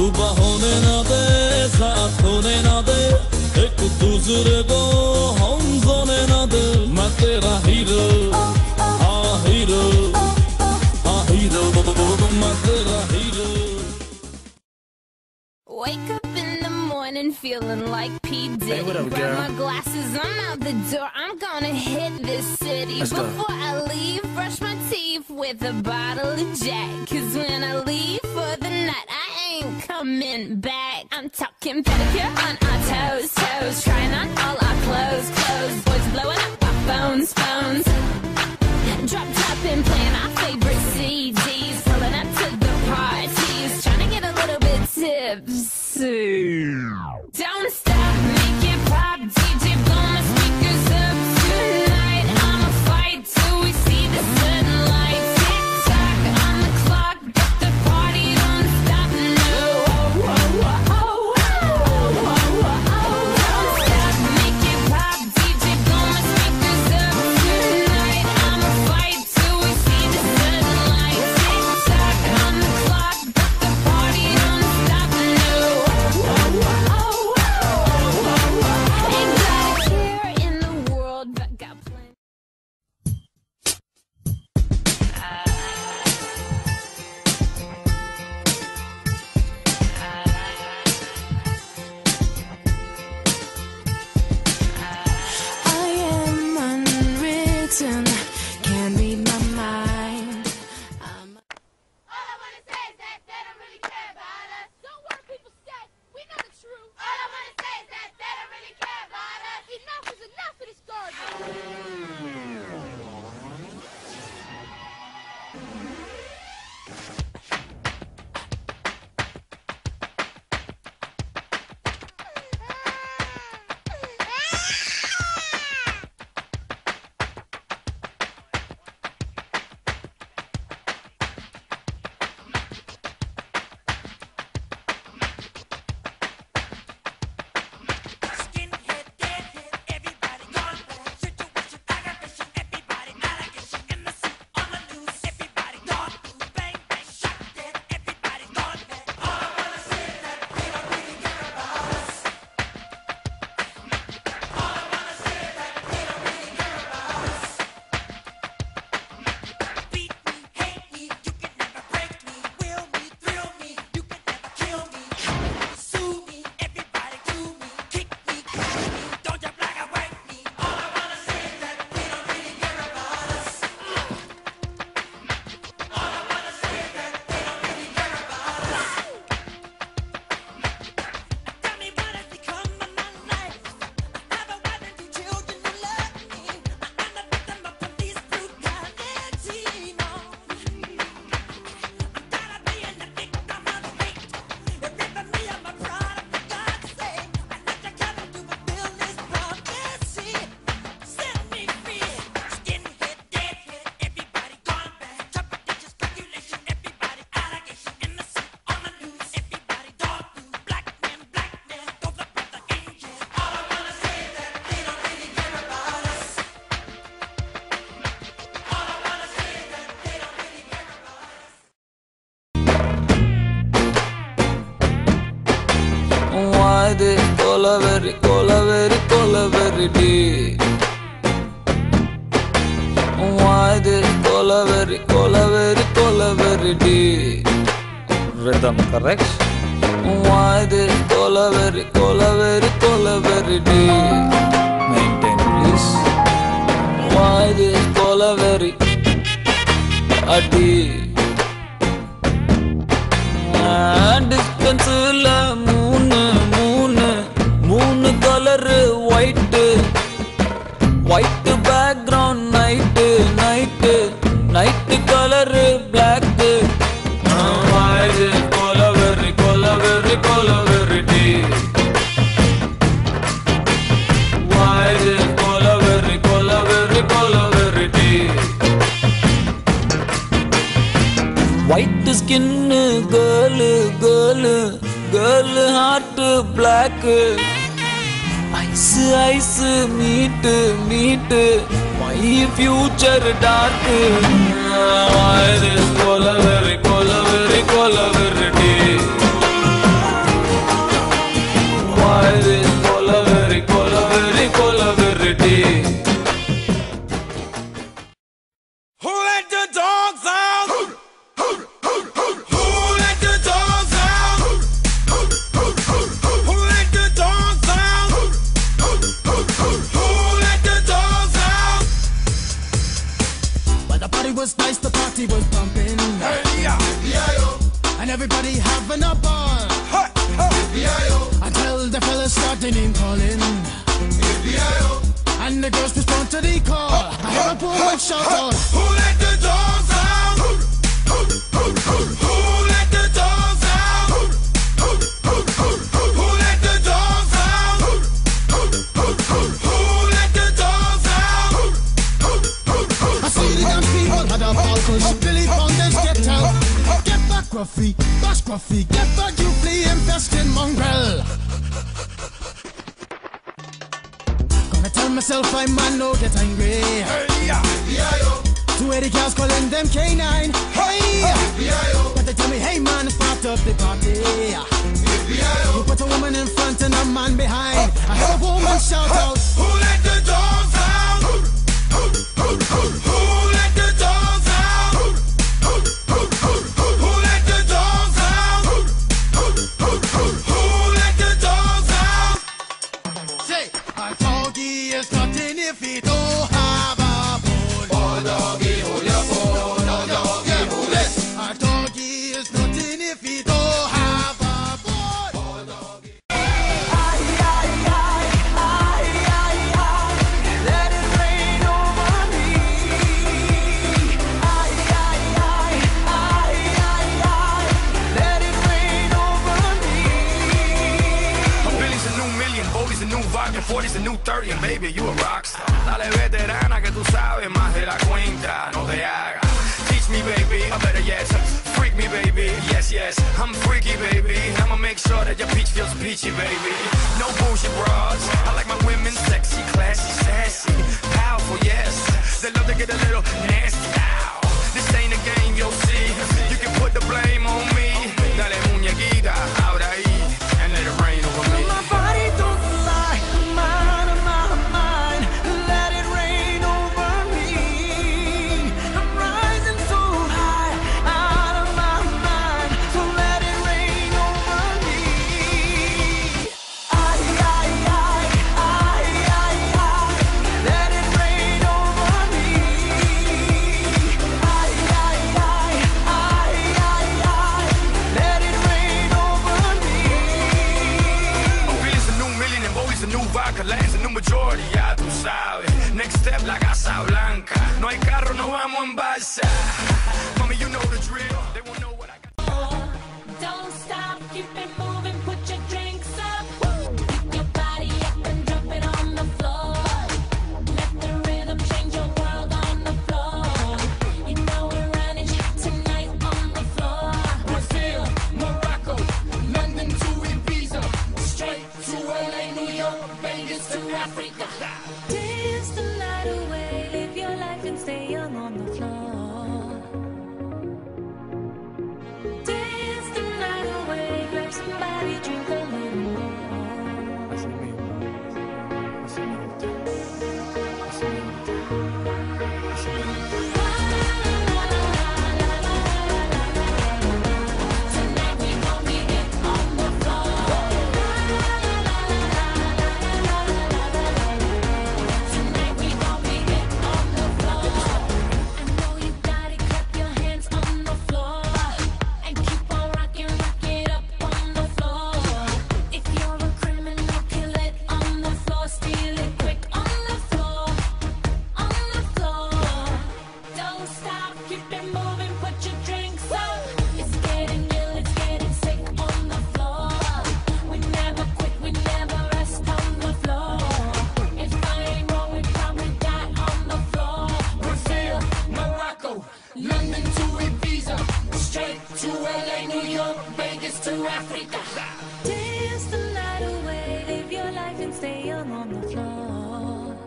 सुबह होने ना दे साथ होने ना दे एक दूसरे को हम सोने ना दे मैं तेरा हीरो हाँ हीरो हाँ हीरो मैं तेरा hero Wake up in the morning feeling like P. Diddy. Hey, what up, Grab girl? my glasses, I'm out the door. I'm gonna hit this city. Let's go. Before I leave, brush my teeth with a bottle of Jack. Cause when I leave for the night, I ain't coming back. I'm talking pedicure on our toes, toes. Trying on all our clothes, clothes. Boys blowing up our phones, phones. Drop top and playing our favorite CDs. Pulling up to the parties. Trying to get a little bit tipsy. Don't stop, make it pop. DJ blow my speakers up tonight. I'ma fight till we see the sunlight. Tick tock on the clock, but the party don't stop. No. Don't stop, make it pop. DJ blow my speakers up tonight. I'ma fight till we see the sunlight. Tick tock on the clock, but the party don't stop. No. Ain't got a care in the world, but got plenty. I am unwritten, can't read my mind. All I wanna say is that they don't really care about us. Don't worry, people say, we know the truth. All I wanna say is that they don't really care about us. Enough is enough of this garbage. Skinhead, deadhead, everybody gone bad. Situation, aggravation, everybody allegation. In the suit, on the loose, everybody gone blue. Bang, bang, shot dead, everybody gone bad. All I wanna say is that they don't really care about us. All I wanna say is that they don't really care about us. Beat me, hate me, you can never break me. Will me, thrill me, you can never kill me. Sue me, everybody do me. Kick me, push me, don't you black and white me. All I wanna say is that they don't really care about us. All I wanna say is that they don't really care about us. Tell me what has become of my life. I have a wife and 2 children who love me. I'm the victim of police brutality. No. I'm tired of being the victim of fate. You're ripping me of my product, for God's sake. I let you come to fulfill this prophecy. Set me free. Skinhead, deadhead, everybody gone bad. Trumpet ditches, speculation, everybody allegation. Innocent, on the loose, everybody dog food. Black men, go the brother angel. All I wanna say is that they don't really care about us. All I wanna say is that they don't really care about us. Why this colaveri, colaveri, colaveri D? Why this colaveri, colaveri, colaveri D? Rhythm correct? Why this colaveri, colaveri, colaveri D? Maintain please. Why this colaveri a D? Dispensula moon color white background night color black. Why is it colaveri, colaveri, colaveri D? Why is it colaveri, colaveri, colaveri D? White skin girl heart black. Ice meet my future dark. Why this colaveri, colaveri, colaveri D? the girls respond to the call. I hear a woman shout out. Who let the dogs out? Who let the dogs out? Who let the dogs out? Who let the dogs out? I see the dance people had a ball push. Billy Fountains get out. Get back, Gruffy. Bash Gruffy. Get back, you flea infested mongrel. Gonna tell myself I man no get angry. Hey, yeah, B.I.O. 280 cows calling them K9. Hey, B.I.O. but they tell me, hey man, start up the party. B.I.O. You put a woman in front and a man behind. I heard a woman shout out. Who let the dogs out? Who let the dogs out? Who let the dogs out? Who let the dogs out? Say, a doggy is nothing if he don't have a bone. Oh, doggy, hold your bone. Oh, doggy, hold it. A doggy is nothing if he don't have a bone. Let it rain over me. Let it rain over me. A Billy's a new million, Bowley's a new vodka, 40's a new 30, and baby, you a rockstar. Dale veterana que tú sabes más de la cuenta, no te hagas. Teach me, baby, or better yet, freak me, baby. Yes, yes, I'm freaky, baby. I'ma make sure that your peach feels peachy, baby. No bullshit bras. I like my women sexy, classy, sassy, powerful, yes. They love to get a little nasty. Ow. This ain't a game, you'll see. You can put the blame on me. Dale muñequita, ahora ahí, and let it rain over me. My body don't lie, I'm out of my mind. Let it rain over me. I'm rising so high, out of my mind. So let it rain over me. Let it rain over me. Let it rain over me. Oh, Billy's a new million and Bowley's a new vodka, Lance a new majority, ya tú sabes. Next step, la Casa Blanca. No hay carro, no vamos en balsa. Mommy, you know the drill. They won't know what I got. Don't stop, keep it moving, put your drinks up. Pick your body up and drop it on the floor. Let the rhythm change your world on the floor. You know we're running tonight on the floor. Brazil, Morocco, London to Ibiza, straight to LA, New York, Vegas to Africa. Dance the night away, live your life and stay young on the floor. Dance the night away, grab somebody, drink a little more. Tonight we gon' be it on the floor. Tonight we gon' be it on the floor. I know you got it, clap your hands on the floor. And keep on rocking, rock it up on the floor. If you're a criminal, kill it on the floor. Steal it quick on the floor. On the floor. Don't stop, keep it moving, put your drinks up. It's getting ill, it's getting sick on the floor. We never quit, we never rest on the floor. If I ain't wrong, we probably die on the floor. Brazil, Morocco, London to Ibiza, straight to LA, New York, Vegas to Africa. Dance the night away, live your life and stay young on the floor.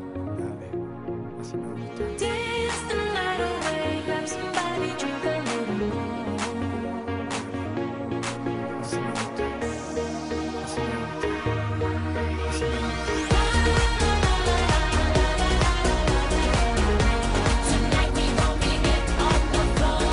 Dance the night away, grab somebody, drink a little more. Tonight we gon' be it on the floor.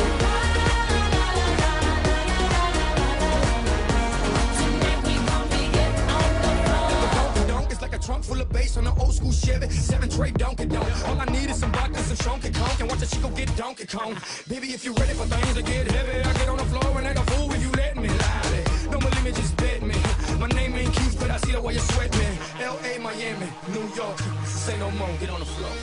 Tonight we gon' be it on the floor. Donk is like a trunk full of bass on an old school Chevy. 7 tray Donkey Donk. All I need is some vodka, some Shonky Conk, and watch a chico get Donkey Kong. Baby, if you ready for things to get heavy, I get on the floor and act a fool if you let me. Lie. No more limit, just bet me. My name ain't Keith, but I see the way you sweat me. L.A., Miami, New York, say no more, get on the floor.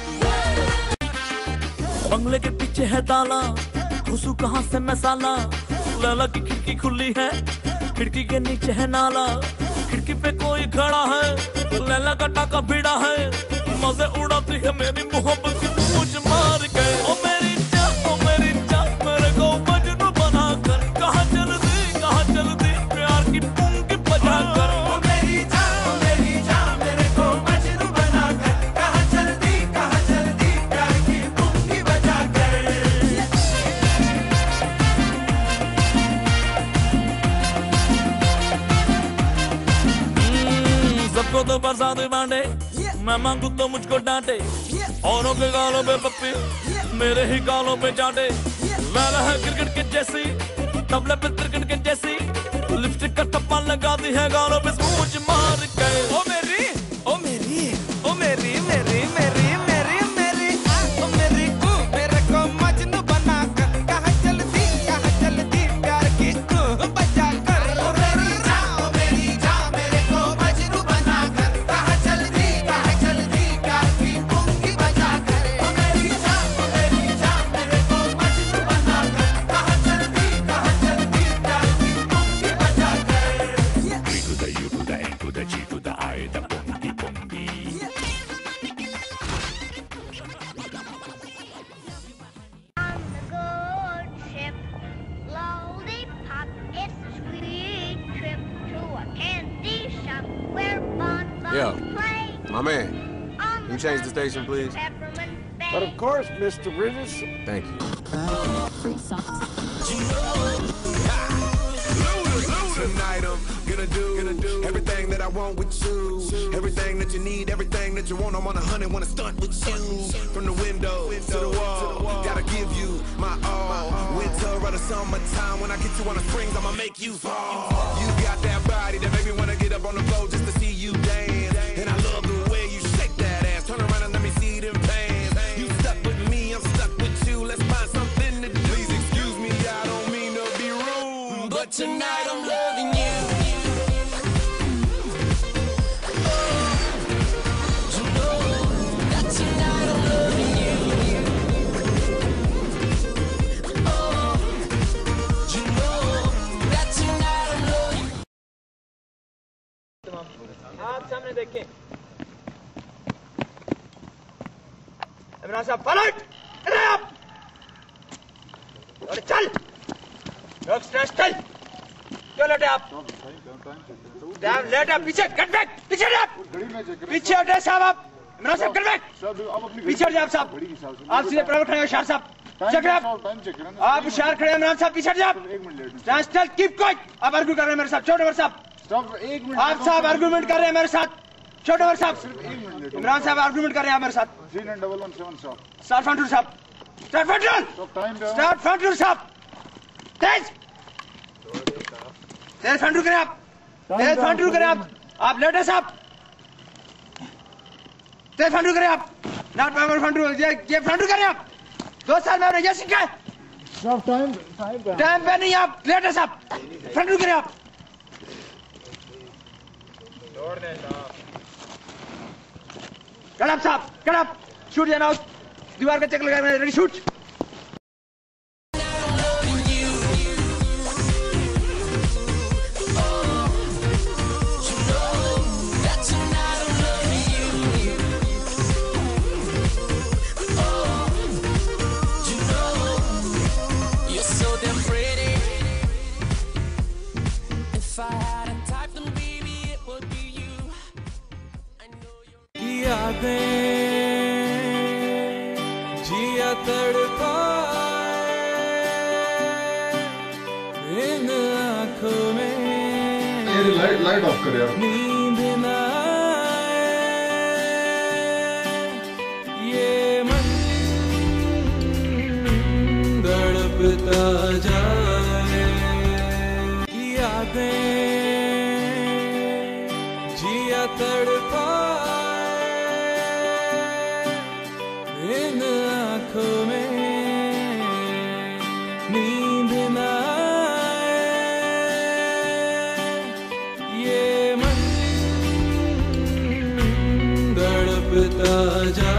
बंगले के पीछे है ताला, घुसू कहाँ से मैं साला। लैला की खिड़की खुली है, खिड़की के नीचे है नाला। खिड़की पे कोई खड़ा है, लैला का टाका भिड़ा है। मजे उड़ाती है मेरी मोहब्बत की पूछ मार के। ओ मेरी जान मेरे को मजनू बना कर। कहाँ चल दी प्यार की पुंगी बजा कर। ओ मेरी जान मेरे को मजनू बना कर। कहाँ चल दी प्यार की पुंगी बजा कर। सबको तो बरसात बांटे, मैं मांगू तो मुझको डांटे। औरों के गालों पे पप्पी, मेरे ही गालों पे चाटे। लैला है क्रिकेट के जैसी, तबले पे क्रिकेट के जैसी। लिपस्टिक का टप्पा लगा दी है गालों पे स्पूंज मार के। ओ मेरी मेरे को मजनू बना कर। कहाँ चल दी प्यार की बजा कर। ओ मेरी जान मेरे को मजनू बना कर। कहाँ चल दी प्यार की पुंगी बजा कर। ओ मेरी जान मेरे को मजनू बना कर। कहाँ चल दी प्यार की पुंगी बजा कर। B to the U to the N to the G to the I, the bongi bongi. On the good ship, lollipop, it's a sweet trip to a candy shop where bonbons Yeah. play. My man, On can you change the station, please? peppermint bay. But of course, Mr. Bridges. Thank you. Tonight I'm gonna do everything that I want with you. Everything that you need, everything that you want. I'm on 100, wanna stunt with you. From the window to the wall, gotta give you my all. Winter or the summertime, when I get you on the springs, I'ma make you fall. You got that body that make me wanna get up on the floor just to see you dance. And I love the way you shake that ass. Turn around and let me see them pants. You stuck with me, I'm stuck with you. Let's find something to do. Please excuse me, I don't mean to be rude, but tonight I'm loving you. आप सामने देखें। इमरान साहब पलट, इधर आप। और चल, चल। क्यों लेटे आप? लेट आप पीछे, कट बैक, पीछे हटे आप। पीछे हटे साहब आप। इमरान साहब कट बैक। पीछे हटे आप साहब। आप सीधे प्राइवेट खड़े हो शार साहब। चेक आप शार खड़े हैं। इमरान साहब पीछे हटे आप। चल कीप क्वाइट। आप आर्ग्यू कर रहे हैं मेरे साथ। छोटे वर्ष साहब, आप साहब आर्गुमेंट कर रहे हैं मेरे साथ। छोटे वर्ष साहब, इमरान साहब आर्गुमेंट कर रहे हैं मेरे साथ। 3917 स्टार्ट फ्रंट रूल साहब। स्टार्ट फ्रंट रूल साहब। तेज फ्रंट रूल करें आप। तेज फ्रंट रूल करें आप। आप लेट है साहब। तेज फ्रंट रूल करें आप। नॉट पावर फ्रंट रूल, ये फ्रंट रूल करें आप। 2 साल में ये सीखा है। टाइम पे नहीं, आप लेट है साहब। फ्रंट रूल करें आप। कड़प साहब, कड़प। शूट या नाउ, दीवार का चेक लगा, रेडी शूट। जिया तड़पाए इन आँखों में लाइट ऑफ कर यार। नींद न आए, ये मन तड़पता जाए। यादें जिया तड़पाए इन आँखों में नींद न आए, ये मन तड़पता बजा